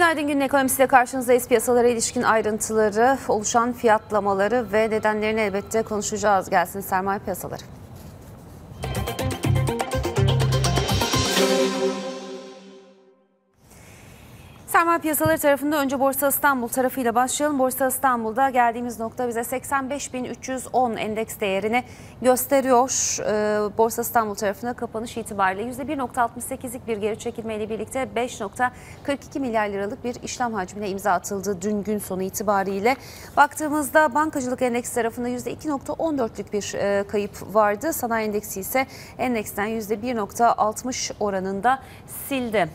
Günaydın, günün ekonomisiyle karşınızdayız. Piyasalara ilişkin ayrıntıları, oluşan fiyatlamaları ve nedenlerini elbette konuşacağız. Gelsin sermaye piyasaları. Sermaye piyasaları tarafında önce Borsa İstanbul tarafıyla başlayalım. Borsa İstanbul'da geldiğimiz nokta bize 85.310 endeks değerini gösteriyor. Borsa İstanbul tarafında kapanış itibariyle %1.68'lik bir geri çekilmeyle birlikte 5.42 milyar liralık bir işlem hacmine imza atıldı dün gün sonu itibariyle. Baktığımızda bankacılık endeksi tarafında %2.14'lük bir kayıp vardı. Sanayi endeksi ise endeksten %1.60 oranında sildi.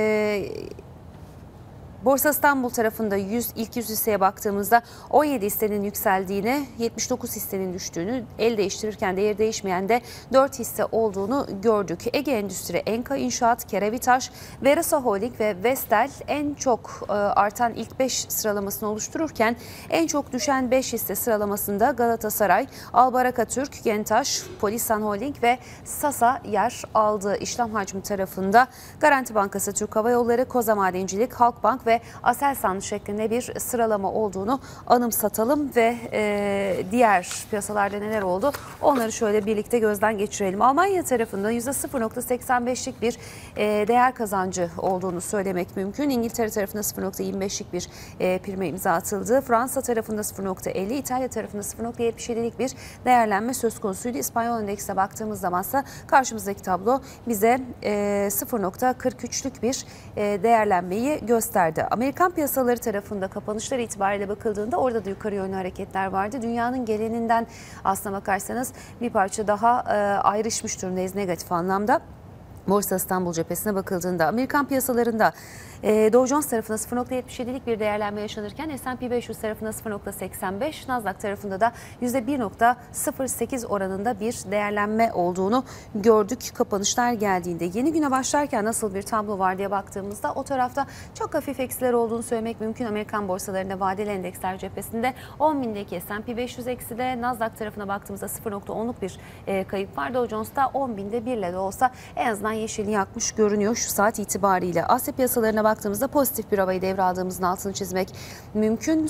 Borsa İstanbul tarafında ilk 100 hisseye baktığımızda 17 hissenin yükseldiğini, 79 hissenin düştüğünü, el değiştirirken değeri değişmeyen de 4 hisse olduğunu gördük. Ege Endüstri, Enka İnşaat, Kerevitaş, Verasa Holding ve Vestel en çok artan ilk 5 sıralamasını oluştururken en çok düşen 5 hisse sıralamasında Galatasaray, Albaraka Türk, Gentaş, Polisan Holding ve Sasa yer aldı. İşlem hacmi tarafında Garanti Bankası, Türk Hava Yolları, Koza Madencilik, Halkbank ve Aselsan şeklinde bir sıralama olduğunu anımsatalım ve diğer piyasalarda neler oldu onları şöyle birlikte gözden geçirelim. Almanya tarafında %0.85'lik bir değer kazancı olduğunu söylemek mümkün. İngiltere tarafında 0.25'lik bir prime imza atıldı. Fransa tarafında 0.50, İtalya tarafında 0.77'lik bir değerlenme söz konusuydu. İspanyol endeksine baktığımız zamansa karşımızdaki tablo bize 0.43'lük bir değerlenmeyi gösterdi. Amerikan piyasaları tarafında kapanışlar itibariyle bakıldığında orada da yukarı yönlü hareketler vardı. Dünyanın geleninden aslına bakarsanız bir parça daha ayrışmış durumdayız negatif anlamda. Borsa İstanbul cephesine bakıldığında Amerikan piyasalarında Dow Jones tarafında 0.77'lik bir değerlenme yaşanırken S&P 500 tarafında 0.85, Nasdaq tarafında da %1.08 oranında bir değerlenme olduğunu gördük kapanışlar geldiğinde. Yeni güne başlarken nasıl bir tablo var diye baktığımızda o tarafta çok hafif eksiler olduğunu söylemek mümkün. Amerikan borsalarında vadeli endeksler cephesinde 10.000'deki S&P 500 ekside, Nasdaq tarafına baktığımızda 0.10'luk bir kayıp var. Dow Jones'ta 10.000'de birle de olsa en azından yeşili yakmış görünüyor şu saat itibariyle. Asya piyasalarına baktığımızda pozitif bir havayı devraldığımızın altını çizmek mümkün.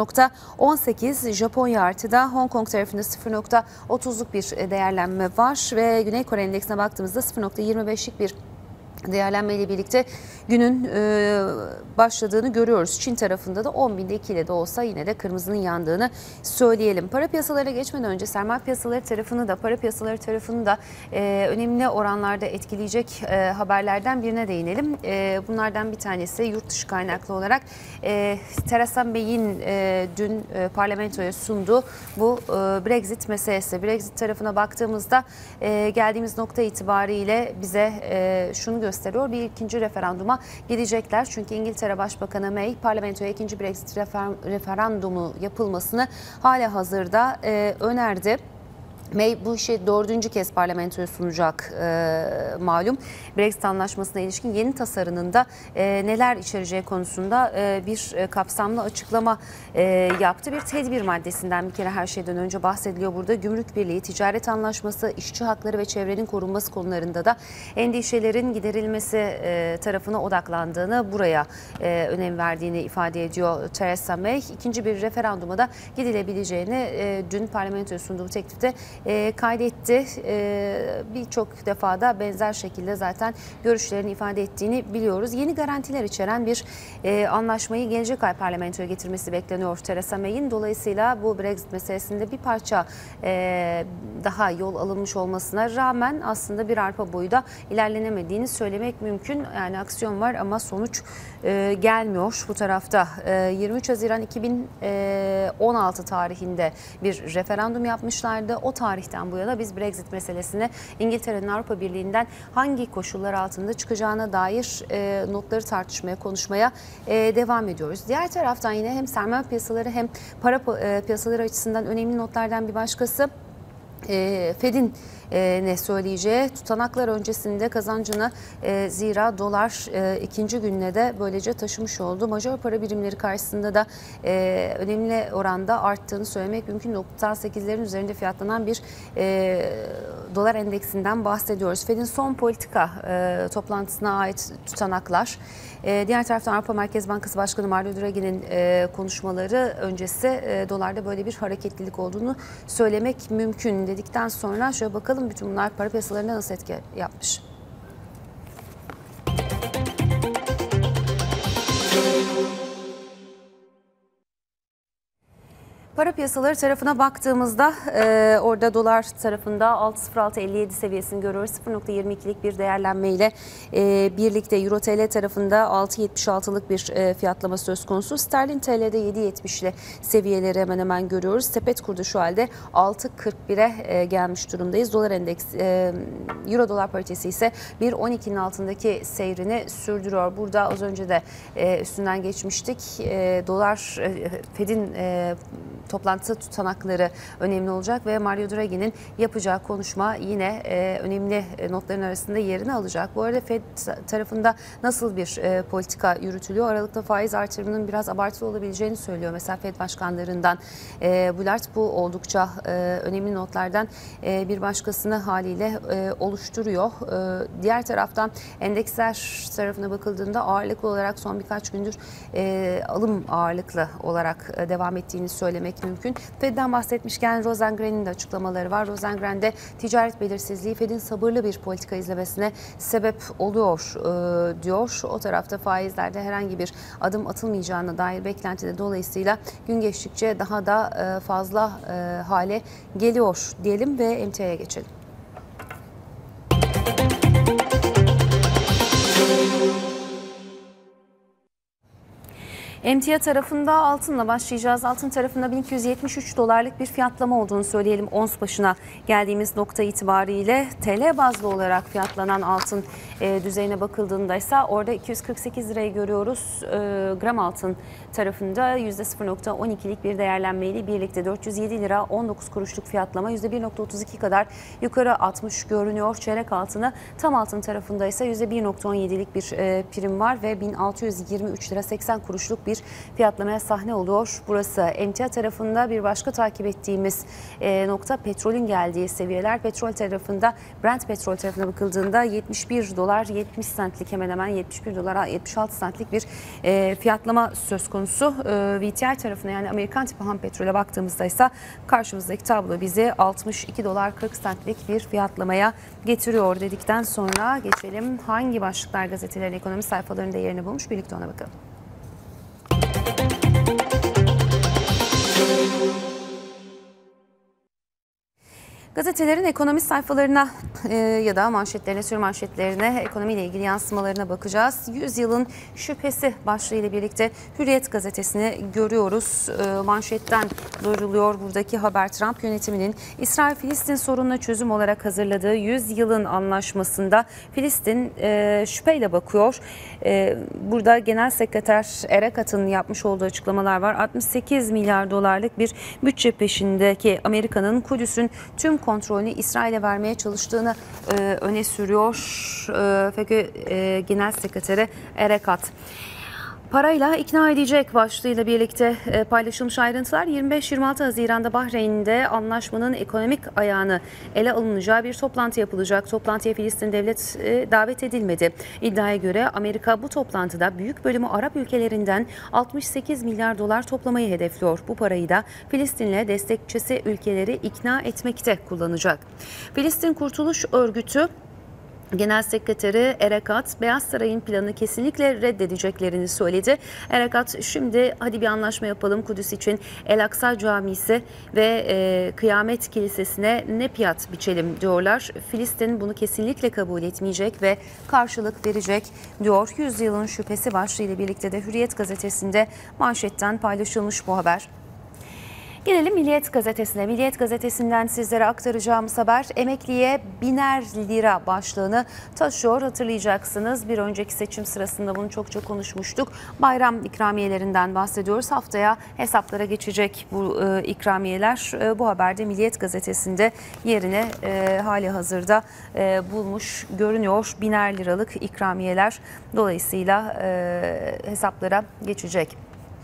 0.18 Japonya artıda, Hong Kong tarafında 0.30'luk bir değerlenme var ve Güney Kore endeksine baktığımızda 0.25'lik bir değerlenmeyle birlikte günün başladığını görüyoruz. Çin tarafında da 10.000'de 2 ile de olsa yine de kırmızının yandığını söyleyelim. Para piyasalarına geçmeden önce sermaye piyasaları tarafını da para piyasaları tarafını da önemli oranlarda etkileyecek haberlerden birine değinelim. Bunlardan bir tanesi yurt dışı kaynaklı olarak Theresa May'in dün parlamentoya sunduğu bu Brexit meselesi. Brexit tarafına baktığımızda geldiğimiz nokta itibariyle bize şunu gösteriyor. Bir ikinci referanduma gidecekler. Çünkü İngiltere Başbakanı May parlamentoya ikinci Brexit referandumu yapılmasını halihazırda önerdi. May bu işi 4. kez parlamentoya sunacak malum. Brexit anlaşmasına ilişkin yeni tasarının da neler içereceği konusunda bir kapsamlı açıklama yaptı. Bir tedbir maddesinden bir kere her şeyden önce bahsediliyor burada. Gümrük Birliği, ticaret anlaşması, işçi hakları ve çevrenin korunması konularında da endişelerin giderilmesi tarafına odaklandığını, buraya önem verdiğini ifade ediyor Theresa May. İkinci bir referanduma da gidilebileceğini dün parlamentoya sunduğu teklifte kaydetti. Birçok defada benzer şekilde zaten görüşlerini ifade ettiğini biliyoruz. Yeni garantiler içeren bir anlaşmayı gelecek ay parlamentoya getirmesi bekleniyor Theresa May'in. Dolayısıyla bu Brexit meselesinde bir parça daha yol alınmış olmasına rağmen aslında bir arpa boyu da ilerlenemediğini söylemek mümkün. Yani aksiyon var ama sonuç gelmiyor bu tarafta. 23 Haziran 2016 tarihinde bir referandum yapmışlardı. O tarihten bu yana biz Brexit meselesini İngiltere'nin Avrupa Birliği'nden hangi koşullar altında çıkacağına dair notları tartışmaya, konuşmaya devam ediyoruz. Diğer taraftan yine hem sermaye piyasaları hem para piyasaları açısından önemli notlardan bir başkası Fed'in ne söyleyeceği. Tutanaklar öncesinde kazancını zira dolar ikinci gününe de böylece taşımış oldu. Majör para birimleri karşısında da önemli oranda arttığını söylemek mümkün. 98'lerin üzerinde fiyatlanan bir dolar endeksinden bahsediyoruz. Fed'in son politika toplantısına ait tutanaklar. Diğer taraftan Avrupa Merkez Bankası Başkanı Mario Draghi'nin konuşmaları öncesi dolarda böyle bir hareketlilik olduğunu söylemek mümkün dedikten sonra şöyle bakalım bütün bunlar para piyasalarına nasıl etki yapmış. Para piyasaları tarafına baktığımızda orada dolar tarafında 6.0657 seviyesini görüyoruz. 0.22'lik bir değerlenmeyle birlikte Euro TL tarafında 6.76'lık bir fiyatlama söz konusu. Sterlin TL'de 7.70'li seviyeleri hemen hemen görüyoruz. Sepet kurdu şu halde 6.41'e gelmiş durumdayız. Dolar endeks Euro dolar paritesi ise 1.12'nin altındaki seyrini sürdürüyor. Burada az önce de üstünden geçmiştik. Dolar Fed'in toplantı tutanakları önemli olacak ve Mario Draghi'nin yapacağı konuşma yine önemli notların arasında yerini alacak. Bu arada Fed tarafında nasıl bir politika yürütülüyor? Aralıkta faiz artırımının biraz abartılı olabileceğini söylüyor. Mesela Fed başkanlarından Bullard bu oldukça önemli notlardan bir başkasını haliyle oluşturuyor. Diğer taraftan endeksler tarafına bakıldığında ağırlıklı olarak son birkaç gündür alım ağırlıklı olarak devam ettiğini söylemek mümkün. Fed'den bahsetmişken Rosengren'in de açıklamaları var. Rosengren'de ticaret belirsizliği Fed'in sabırlı bir politika izlemesine sebep oluyor diyor. O tarafta faizlerde herhangi bir adım atılmayacağına dair beklentide dolayısıyla gün geçtikçe daha da fazla hale geliyor diyelim ve emtiaya geçelim. Emtia tarafında altınla başlayacağız. Altın tarafında 1273 dolarlık bir fiyatlama olduğunu söyleyelim. Ons başına geldiğimiz nokta itibariyle TL bazlı olarak fiyatlanan altın düzeyine bakıldığında ise orada 248 lirayı görüyoruz. Gram altın tarafında %0.12'lik bir değerlenmeyle birlikte 407 lira 19 kuruşluk fiyatlama %1.32 kadar yukarı atmış görünüyor. Çeyrek altını tam altın tarafında ise %1.17'lik bir prim var ve 1623 lira 80 kuruşluk bir fiyatlamaya sahne oluyor. Burası emtia tarafında bir başka takip ettiğimiz nokta petrolün geldiği seviyeler. Petrol tarafında Brent petrol tarafına bakıldığında 71 dolar 70 centlik hemen hemen 71 dolara 76 centlik bir fiyatlama söz konusu. VTI tarafına yani Amerikan tipi ham petrole baktığımızda ise karşımızdaki tablo bizi 62 dolar 40 centlik bir fiyatlamaya getiriyor dedikten sonra geçelim hangi başlıklar gazetelerin ekonomi sayfalarında yerini bulmuş birlikte ona bakalım. Gazetelerin ekonomi sayfalarına ya da manşetlerine, sürmanşetlerine, ekonomiyle ilgili yansımalarına bakacağız. 100 yılın şüphesi başlığıyla birlikte Hürriyet gazetesini görüyoruz. Manşetten duyuruluyor buradaki haber. Trump yönetiminin İsrail-Filistin sorununa çözüm olarak hazırladığı 100 yılın anlaşmasında Filistin şüpheyle bakıyor. Burada Genel Sekreter Erekat'ın yapmış olduğu açıklamalar var. 68 milyar dolarlık bir bütçe peşindeki Amerika'nın Kudüs'ün tüm kontrolünü İsrail'e vermeye çalıştığını öne sürüyor FETÖ Genel Sekreteri Erekat. Parayla ikna edecek başlığıyla birlikte paylaşılmış ayrıntılar 25-26 Haziran'da Bahreyn'de anlaşmanın ekonomik ayağını ele alınacağı bir toplantı yapılacak. Toplantıya Filistin devlet davet edilmedi. İddiaya göre Amerika bu toplantıda büyük bölümü Arap ülkelerinden 68 milyar dolar toplamayı hedefliyor. Bu parayı da Filistin'le destekçisi ülkeleri ikna etmekte kullanacak. Filistin Kurtuluş Örgütü Genel Sekreteri Erekat, Beyaz Saray'ın planı kesinlikle reddedeceklerini söyledi. Erekat, şimdi hadi bir anlaşma yapalım Kudüs için El Aksa Camisi ve Kıyamet Kilisesi'ne ne fiyat biçelim diyorlar. Filistin bunu kesinlikle kabul etmeyecek ve karşılık verecek diyor. 100 yılın şüphesi başlığıyla birlikte de Hürriyet gazetesinde manşetten paylaşılmış bu haber. Gelelim Milliyet Gazetesi'ne. Milliyet Gazetesi'nden sizlere aktaracağımız haber emekliye 1000'er lira başlığını taşıyor. Hatırlayacaksınız, bir önceki seçim sırasında bunu çok konuşmuştuk. Bayram ikramiyelerinden bahsediyoruz. Haftaya hesaplara geçecek bu ikramiyeler. Bu haberde Milliyet Gazetesi'nde yerini hali hazırda bulmuş görünüyor. 1000'er liralık ikramiyeler dolayısıyla hesaplara geçecek.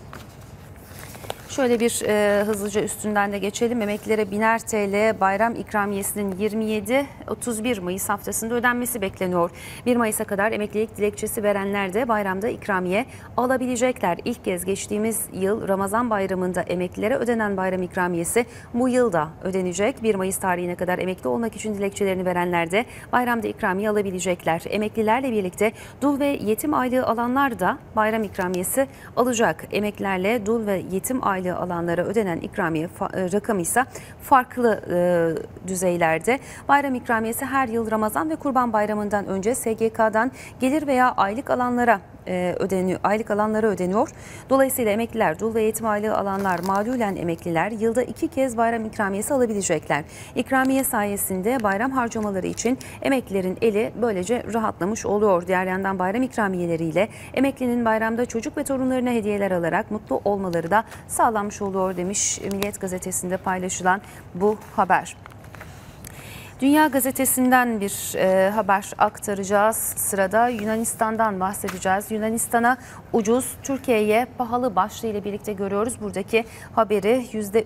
Şöyle bir hızlıca üstünden de geçelim. Emeklilere 1000'er TL bayram ikramiyesinin 27-31 Mayıs haftasında ödenmesi bekleniyor. 1 Mayıs'a kadar emeklilik dilekçesi verenler de bayramda ikramiye alabilecekler. İlk kez geçtiğimiz yıl Ramazan bayramında emeklilere ödenen bayram ikramiyesi bu yıl da ödenecek. 1 Mayıs tarihine kadar emekli olmak için dilekçelerini verenler de bayramda ikramiye alabilecekler. Emeklilerle birlikte dul ve yetim aylığı alanlar da bayram ikramiyesi alacak. Emeklilerle dul ve yetim aylığı alanlara ödenen ikramiye rakamı ise farklı düzeylerde. Bayram ikramiyesi her yıl Ramazan ve Kurban Bayramı'ndan önce SGK'dan gelir veya aylık alanlara ödeniyor. Dolayısıyla emekliler, dul ve yetim aylığı alanlar, mağdulen emekliler yılda 2 kez bayram ikramiyesi alabilecekler. İkramiye sayesinde bayram harcamaları için emeklilerin eli böylece rahatlamış oluyor. Diğer yandan bayram ikramiyeleriyle emeklinin bayramda çocuk ve torunlarına hediyeler alarak mutlu olmaları da sağlanmış oluyor demiş Milliyet Gazetesi'nde paylaşılan bu haber. Dünya Gazetesi'nden bir haber aktaracağız. Sırada Yunanistan'dan bahsedeceğiz. Yunanistan'a ucuz, Türkiye'ye pahalı başlığıyla birlikte görüyoruz. Buradaki haberi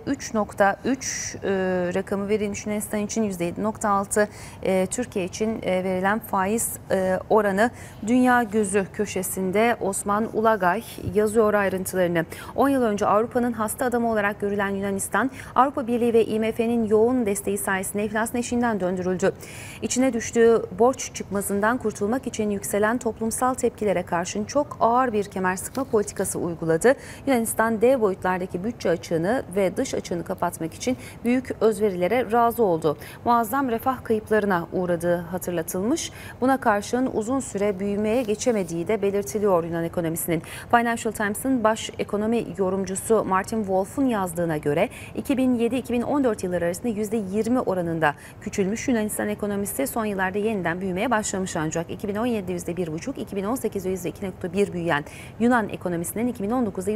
%3.3 rakamı verilmiş Yunanistan için, %7.6 Türkiye için verilen faiz oranı. Dünya Gözü köşesinde Osman Ulagay yazıyor ayrıntılarını. 10 yıl önce Avrupa'nın hasta adamı olarak görülen Yunanistan, Avrupa Birliği ve IMF'nin yoğun desteği sayesinde iflasın eşiğinden döndürüldü. İçine düştüğü borç çıkmazından kurtulmak için yükselen toplumsal tepkilere karşın çok ağır bir kemer sıkma politikası uyguladı. Yunanistan dev boyutlardaki bütçe açığını ve dış açığını kapatmak için büyük özverilere razı oldu. Muazzam refah kayıplarına uğradığı hatırlatılmış. Buna karşın uzun süre büyümeye geçemediği de belirtiliyor Yunan ekonomisinin. Financial Times'ın baş ekonomi yorumcusu Martin Wolf'un yazdığına göre 2007-2014 yılları arasında %20 oranında küçülmüş Yunanistan ekonomisi son yıllarda yeniden büyümeye başlamış, ancak 2017'de %1,5, 2018'de %2,1 büyüyen Yunan ekonomisinin 2019'da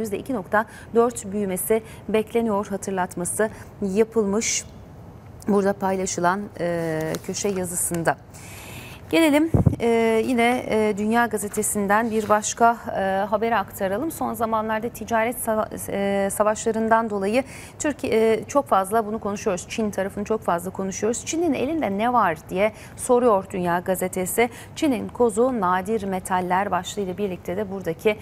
%2,4 büyümesi bekleniyor hatırlatması yapılmış burada paylaşılan köşe yazısında. Gelelim yine Dünya Gazetesi'nden bir başka haberi aktaralım. Son zamanlarda ticaret savaşlarından dolayı Türkiye çok fazla bunu konuşuyoruz. Çin tarafını çok fazla konuşuyoruz. Çin'in elinde ne var diye soruyor Dünya Gazetesi. Çin'in kozu nadir metaller başlığıyla birlikte de buradaki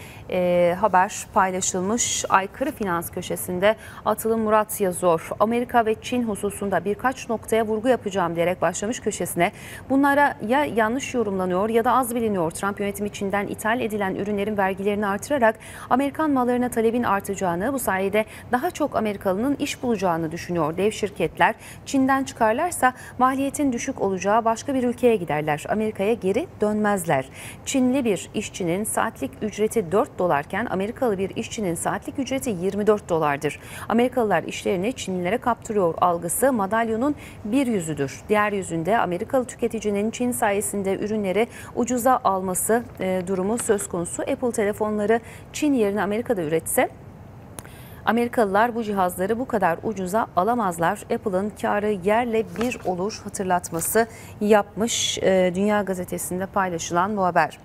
haber paylaşılmış. Aykırı Finans köşesinde Atılım Murat yazıyor. Amerika ve Çin hususunda birkaç noktaya vurgu yapacağım diyerek başlamış köşesine. Bunlara ya yanlış yorumlanıyor ya da az biliniyor. Trump yönetimi Çin'den ithal edilen ürünlerin vergilerini artırarak Amerikan mallarına talebin artacağını, bu sayede daha çok Amerikalının iş bulacağını düşünüyor. Dev şirketler Çin'den çıkarlarsa maliyetin düşük olacağı başka bir ülkeye giderler. Amerika'ya geri dönmezler. Çinli bir işçinin saatlik ücreti 4 dolarken Amerikalı bir işçinin saatlik ücreti 24 dolardır. Amerikalılar işlerini Çinlilere kaptırıyor algısı madalyonun bir yüzüdür. Diğer yüzünde Amerikalı tüketicinin Çin sayesinde ürünleri ucuza alması durumu söz konusu. Apple telefonları Çin yerine Amerika'da üretse Amerikalılar bu cihazları bu kadar ucuza alamazlar. Apple'ın karı yerle bir olur hatırlatması yapmış Dünya Gazetesi'nde paylaşılan bu haber.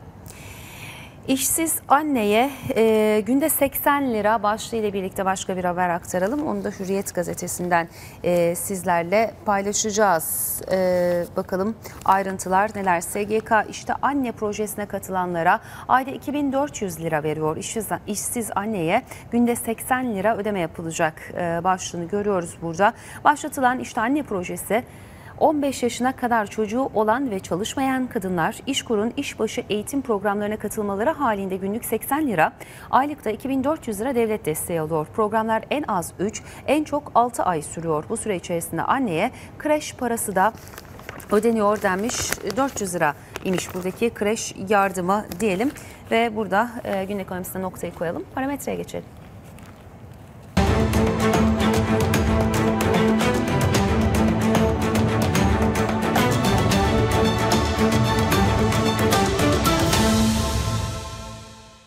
İşsiz anneye günde 80 lira başlığıyla birlikte başka bir haber aktaralım. Onu da Hürriyet Gazetesi'nden sizlerle paylaşacağız. Bakalım ayrıntılar neler? SGK işte anne projesine katılanlara ayda 2400 lira veriyor. İşsiz anneye günde 80 lira ödeme yapılacak başlığını görüyoruz burada. Başlatılan işte anne projesi 15 yaşına kadar çocuğu olan ve çalışmayan kadınlar İşkur'un işbaşı eğitim programlarına katılmaları halinde günlük 80 lira, aylıkta 2400 lira devlet desteği alıyor. Programlar en az 3, en çok 6 ay sürüyor. Bu süre içerisinde anneye kreş parası da ödeniyor denmiş. 400 lira imiş buradaki kreş yardımı diyelim ve burada gün ekonomisine noktayı koyalım. Parametreye geçelim.